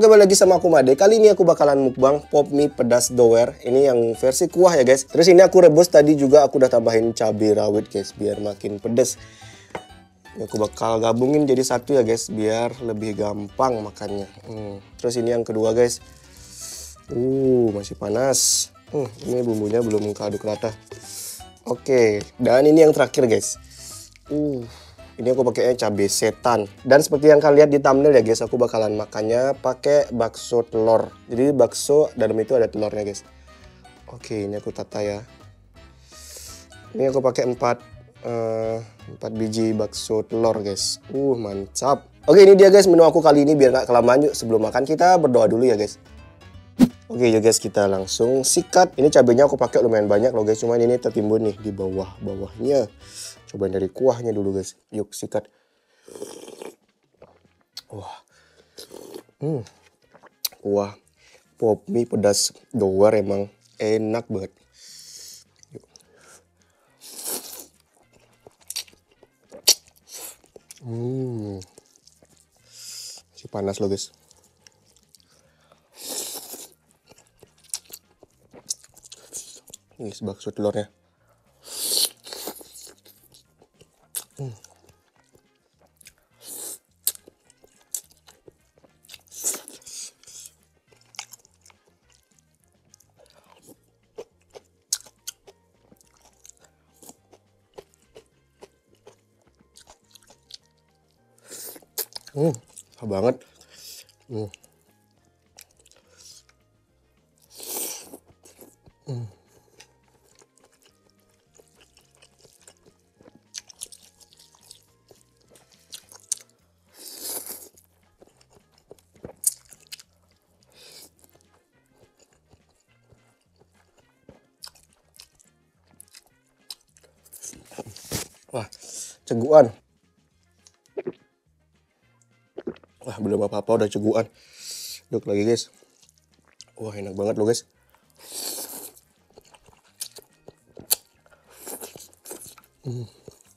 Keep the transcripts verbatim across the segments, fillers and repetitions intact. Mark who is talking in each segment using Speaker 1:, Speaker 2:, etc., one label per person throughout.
Speaker 1: Oke, balik lagi sama aku Made. Kali ini aku bakalan mukbang pop mie pedas doer. Ini yang versi kuah ya guys. Terus ini aku rebus, tadi juga aku udah tambahin cabai rawit guys biar makin pedas. Ini aku bakal gabungin jadi satu ya guys biar lebih gampang makannya. Hmm. Terus ini yang kedua guys. Uh, masih panas. Hmm, ini bumbunya belum keaduk rata. Oke, dan ini yang terakhir guys. Uh. Ini aku pakainya cabai setan. Dan seperti yang kalian lihat di thumbnail ya guys, aku bakalan makannya pakai bakso telur. Jadi bakso dalam itu ada telurnya guys. Oke, ini aku tata ya. Ini aku pakai empat uh, empat biji bakso telur guys. Uh, mantap. Oke, ini dia guys menu aku kali ini biar gak kelamaan. Yuk sebelum makan kita berdoa dulu ya guys. Oke ya guys, kita langsung sikat. Ini cabenya aku pakai lumayan banyak loh guys, cuman ini tertimbun nih di bawah-bawahnya. Cobain dari kuahnya dulu guys. Yuk sikat. Wah. Hmm. Kuah pop mie pedas doer emang enak banget. Yuk. Hmm. Masih panas loh guys. Ini bakso telurnya. Hmm. Hmm, enak banget. Hmm. Hmm. Wah, cegukan. Wah, belum apa-apa udah cegukan. Yuk lagi guys. Wah, enak banget loh guys. Hmm.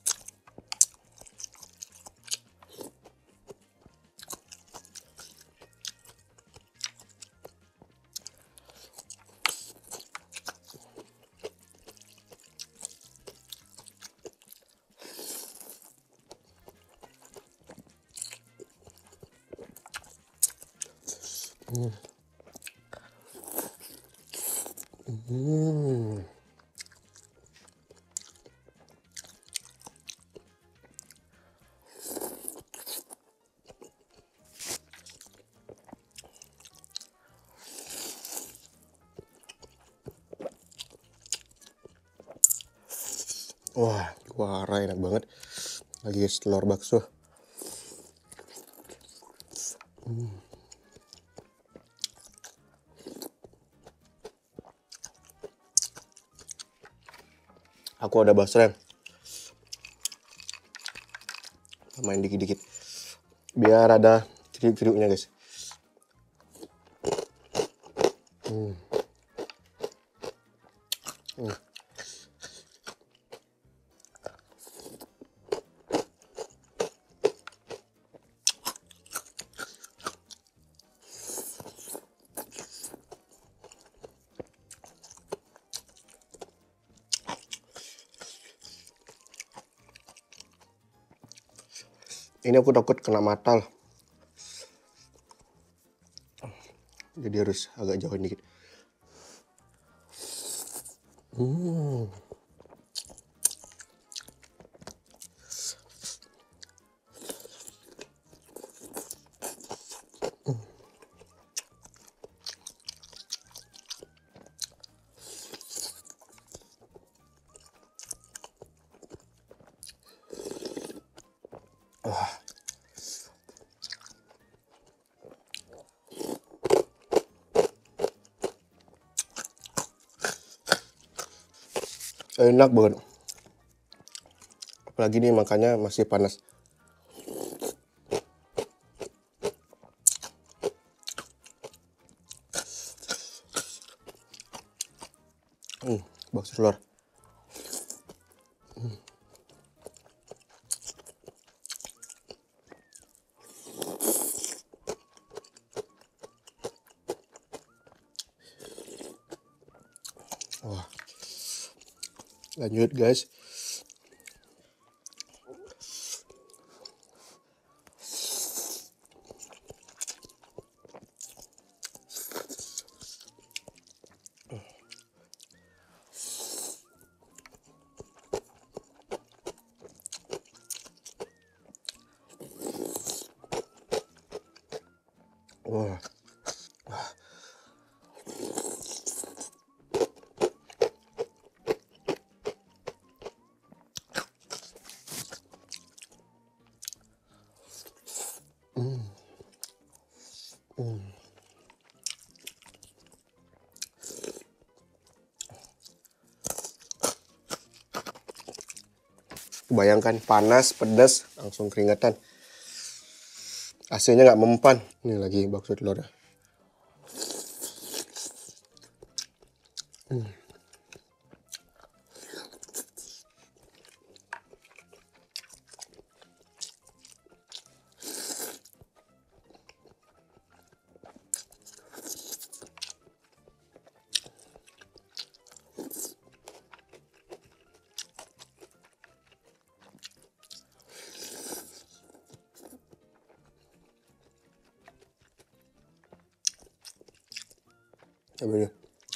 Speaker 1: Hmm. Hmm. Wah, juara enak banget. Lagi telur bakso. Hmm. Aku ada basrem. Main dikit-dikit. Biar ada kriuk-kriuknya guys. Hmm. Hmm. Ini aku takut kena mata. Jadi harus agak jauhin dikit. Hmm. Wah. Enak banget. Apalagi nih makannya masih panas. Hmm, bakso telur. Hmm. Wah. Lanjut guys. Wah. Hmm. Hmm. Bayangkan panas, pedas, langsung keringetan. A C-nya nggak mempan. Ini lagi bakso telurnya. Hmm. Coba dulu.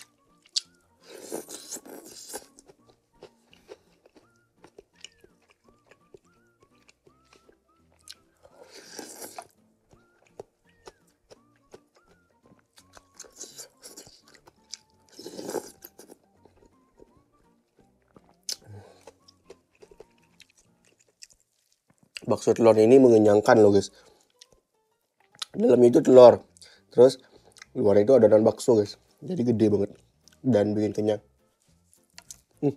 Speaker 1: Bakso telur ini mengenyangkan loh guys. Dalamnya itu telur, terus luar itu adonan bakso guys. Jadi gede banget dan bikin kenyang. Hmm.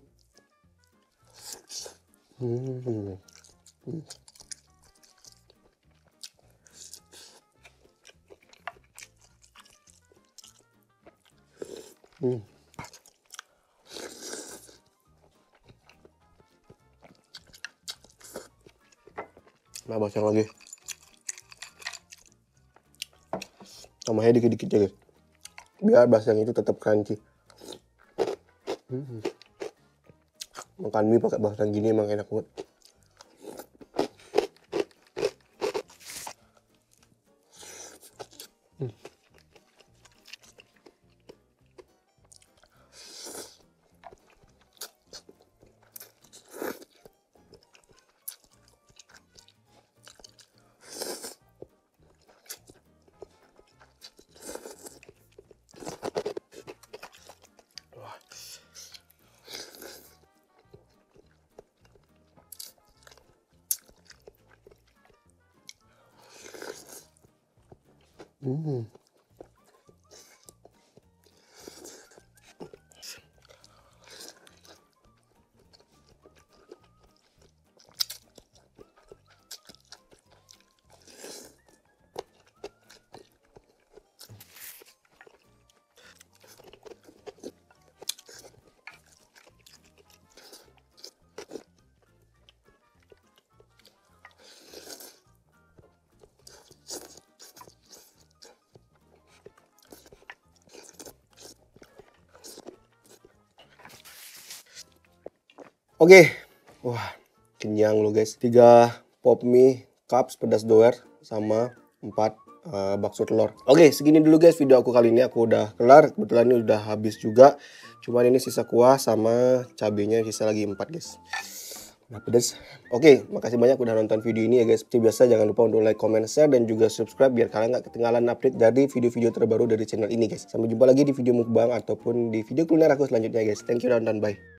Speaker 1: Hmm. Hmm. Hmm. Nah, basah lagi. Tambahnya dikit-dikit ya guys. Biar basahnya itu tetap crunchy. Hmm. Makan mie pakai basah gini emang enak banget. Hmm. Hmm. Oke, wah kenyang loh guys. Tiga pop mie cups pedas doer sama empat uh, bakso telur. Oke, segini dulu guys video aku kali ini. Aku udah kelar. Kebetulan ini udah habis juga. Cuman ini sisa kuah sama cabenya sisa lagi empat guys. Nah pedas. Oke, makasih banyak udah nonton video ini ya guys. Seperti biasa jangan lupa untuk like, comment, share, dan juga subscribe biar kalian gak ketinggalan update dari video-video terbaru dari channel ini guys. Sampai jumpa lagi di video mukbang ataupun di video kuliner aku selanjutnya guys. Thank you dan bye.